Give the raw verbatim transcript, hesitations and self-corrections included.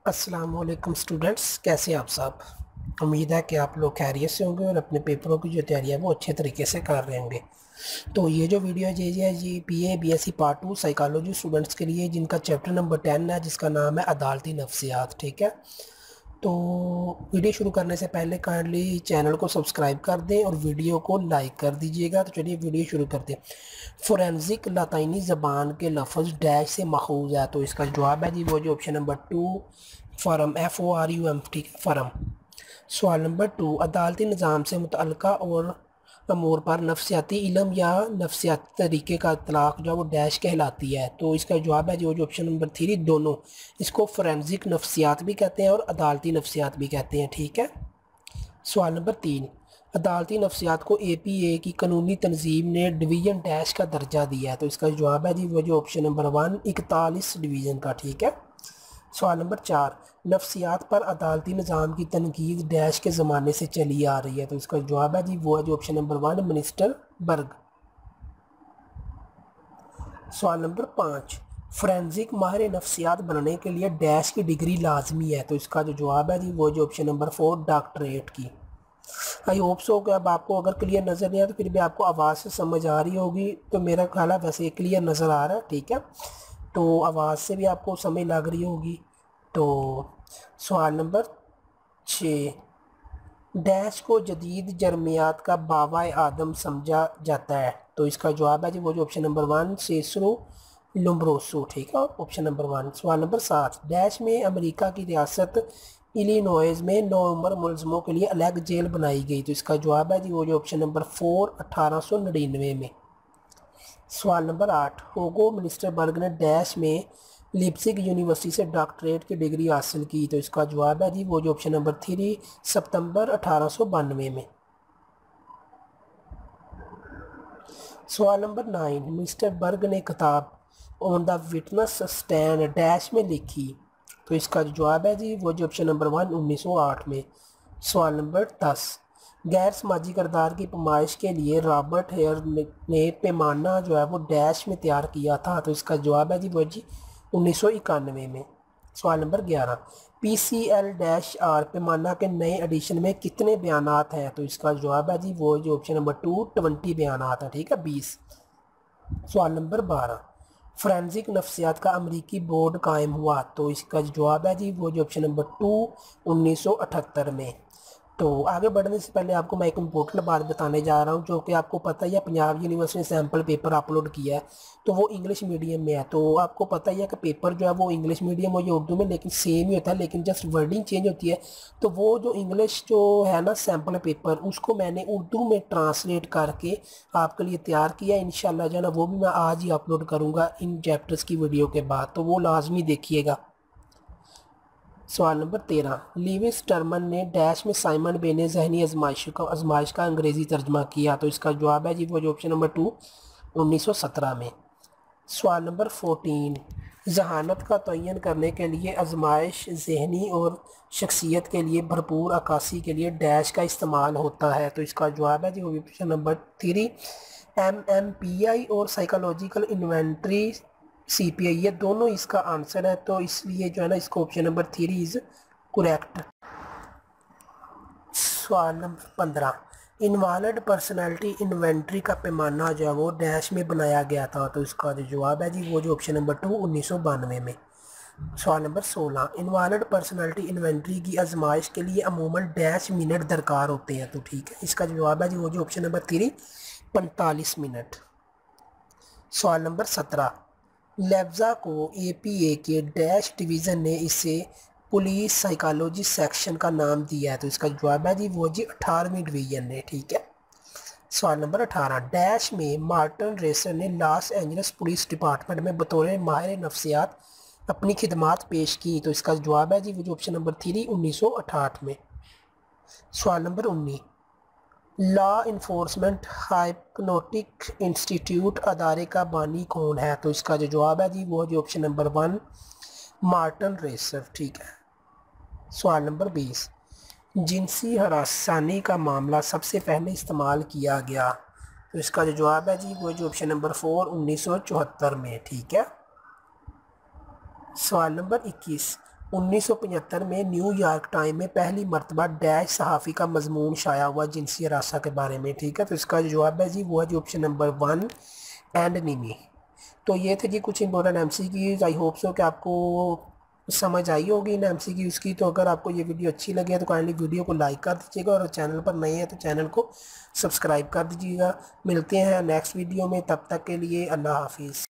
अस्सलाम वालेकुम स्टूडेंट्स, कैसे हैं आप सब। उम्मीद है कि आप लोग खैरियत से होंगे और अपने पेपरों की जो तैयारी है वो अच्छे तरीके से कर रहे होंगे। तो ये जो वीडियो है ये है जी P A B S C part two psychology students के लिए, जिनका चैप्टर नंबर टेन है, जिसका नाम है अदालती नफ्सियात। ठीक है, तो वीडियो शुरू करने से पहले काइंडली चैनल को सब्सक्राइब कर दें और वीडियो को लाइक कर दीजिएगा। तो चलिए वीडियो शुरू करते हैं। फोरेंसिक लातीनी ज़बान के लफ्ज़ डैश से माखूज है, तो इसका जवाब है जी वो जो option number two, Fromm, F O R U M, ठीक है, फरम। सवाल नंबर टू, अदालती निज़ाम से मुतअल्लिक़ा और अमूर पर नफ्सियाती इलम या नफ्सियाती तरीके का इतलाक़ जो है वो डैश कहलाती है, तो इसका जवाब है जो जो ऑप्शन नंबर थ्री, दोनों। इसको फोरेंसिक नफ्सियात भी कहते हैं और अदालती नफ्सियात भी कहते हैं। ठीक है। सवाल नंबर तीन, अदालती नफ्सियात को ए पी ए की कानूनी तंजीम ने डिवीज़न डैश का दर्जा दिया है, तो इसका जवाब है जी वो जो ऑप्शन नंबर वन, इकतालीस डिवीज़न का। ठीक है। सवाल नंबर चार, नफ्सियात पर अदालती निज़ाम की तनकीद डैश के ज़माने से चली आ रही है, तो इसका जवाब है जी वो है जो option number one, Munsterberg. सवाल नंबर पाँच, फोरेंसिक माहिर नफ्सियात बनने के लिए डैश की डिग्री लाजमी है, तो इसका जो जवाब है जी वो जो ऑप्शन नंबर फोर, डॉक्टरेट की। आई होप सो कि अब आपको अगर क्लियर नज़र नहीं आया तो फिर भी आपको आवाज़ से समझ आ रही होगी, तो मेरा ख्याल है वैसे क्लियर नज़र आ रहा है। ठीक है, तो आवाज़ से भी आपको समझ लग रही होगी। तो सवाल नंबर छः, डैश को जदीद जर्मियात का बाबा आदम समझा जाता है, तो इसका जवाब है जी वो जो option number one, Cesare Lombroso. ठीक है, ऑप्शन नंबर वन। सवाल नंबर सात, डैश में अमेरिका की रियासत इलिनॉइस में नौ उम्र मुलजमों के लिए अलग जेल बनाई गई, तो इसका जवाब है जी वो जो ऑप्शन नंबर फोर, अठारह सौ नड़िनवे में। सवाल नंबर आठ, होगो मिनिस्टर बर्ग ने डैश में लिप्सिक यूनिवर्सिटी से डॉक्टरेट की डिग्री हासिल की, तो इसका जवाब है जी वो जो ऑप्शन नंबर थ्री, सितंबर अठारह सौ बानवे में। सवाल नंबर नाइन, मिस्टर बर्ग ने किताब on the witness stand dash में लिखी, तो इसका जवाब है जी वो जो ऑप्शन नंबर वन, उन्नीस सौ आठ में। सवाल नंबर दस, गैर समाजी किरदार की पैमाइश के लिए रॉबर्ट हेयर ने पैमाना जो है वो डैश में तैयार किया था, तो इसका जवाब है जी वो जी उन्नीस सौ इक्यानवे में। सवाल नंबर ग्यारह, P C L dash R पैमाना के नए एडिशन में कितने बयानात हैं, तो इसका जवाब है जी वो जो ऑप्शन नंबर टू, ट्वेंटी बयानात हैं। ठीक है, बीस। सवाल नंबर बारह, फोरेंसिक नफ्सियात का अमरीकी बोर्ड कायम हुआ, तो इसका जवाब है जी वो जो ऑप्शन नंबर टू, उन्नीस सौ अठहत्तर में। तो आगे बढ़ने से पहले आपको मैं एक इम्पोर्टेंट बात बताने जा रहा हूँ, जो कि आपको पता ही है, पंजाब यूनिवर्सिटी ने सैम्पल पेपर अपलोड किया है, तो वो इंग्लिश मीडियम में है। तो आपको पता ही है कि पेपर जो है वो इंग्लिश मीडियम हो या उर्दू में, लेकिन सेम ही होता है, लेकिन जस्ट वर्डिंग चेंज होती है। तो वो जो इंग्लिश जो है ना सैम्पल पेपर, उसको मैंने उर्दू में ट्रांसलेट करके आपके लिए तैयार किया है। इंशाल्लाह जो है ना वो भी मैं आज ही अपलोड करूँगा इन चैप्टर्स की वीडियो के बाद, तो वो लाजमी देखिएगा। सवाल नंबर तेरह, लीविस टर्मन ने डैश में साइमन बेने जहनी आजमाइश का आजमाइश का अंग्रेज़ी तर्जमा किया, तो इसका जवाब है जी वो जो ऑप्शन नंबर टू, उन्नीस सौ सत्रह में। सवाल नंबर फोर्टीन, जहानत का तयन करने के लिए आजमाइश जहनी और शख्सियत के लिए भरपूर अक्कासी के लिए डैश का इस्तेमाल होता है, तो इसका जवाब है जी वो option number three, M M P I और psychological inventory C P I, ये दोनों इसका आंसर है, तो इसलिए जो है ना इसको option number three is correct. सवाल नंबर पंद्रह, इनवॉल्व पर्सनैलिटी इन्वेंट्री का पैमाना जो है वो डैश में बनाया गया था, तो इसका जो जवाब है जी वो जो ऑप्शन नंबर टू, उन्नीस सौ बानवे में। सवाल नंबर सोलह, इनवॉल्व पर्सनैलिटी इन्वेंट्री की आजमाइश के लिए अमूमन डैश मिनट दरकार होते हैं, तो ठीक है, इसका जवाब है जी वो जो ऑप्शन नंबर थ्री, पैंतालीस मिनट। सवाल नंबर सत्रह, लेब्जा को ए पी ए के डैश डिवीज़न ने इसे पुलिस साइकोलॉजी सेक्शन का नाम दिया है, तो इसका जवाब है जी वो जी अठारहवीं डिवीज़न ने। ठीक है। सवाल नंबर अठारह, डैश में मार्टिन रेसर ने लॉस एंजल्स पुलिस डिपार्टमेंट में बतौर माहिर नफ्सियात अपनी खिदमात पेश की, तो इसका जवाब है जी वो जो ऑप्शन नंबर थ्री, उन्नीस सौ अठाठ में। सवाल नंबर उन्नीस, लॉ इन्फोर्समेंट हाइप्नोटिक इंस्टीट्यूट अदारे का बानी कौन है, तो इसका जो जवाब है जी वो जो option number one, Martin Reiser. ठीक है। सवाल नंबर बीस, जिनसी हरासानी का मामला सबसे पहले इस्तेमाल किया गया, तो इसका जो जवाब है जी वो जो ऑप्शन नंबर फोर, उन्नीस सौ चौहत्तर में। ठीक है। सवाल नंबर इक्कीस, उन्नीस सौ पचहत्तर में न्यूयॉर्क टाइम में पहली मरतबा डैश सहाफ़ी का मजमून शाया हुआ जिनसी हरासा के बारे में। ठीक है, तो इसका जो जवाब है जी वो है जी ऑप्शन नंबर वन एंड नीमी। तो ये थे जी कुछ important M C Qs. I hope so कि आपको समझ आई होगी इन एम सी क्यूज़ की। तो अगर आपको ये वीडियो अच्छी लगे तो काइंडली वीडियो को लाइक कर दीजिएगा और चैनल पर नए हैं तो चैनल को सब्सक्राइब कर दीजिएगा। मिलते हैं नेक्स्ट वीडियो में, तब तक के लिए अल्लाह हाफिज़।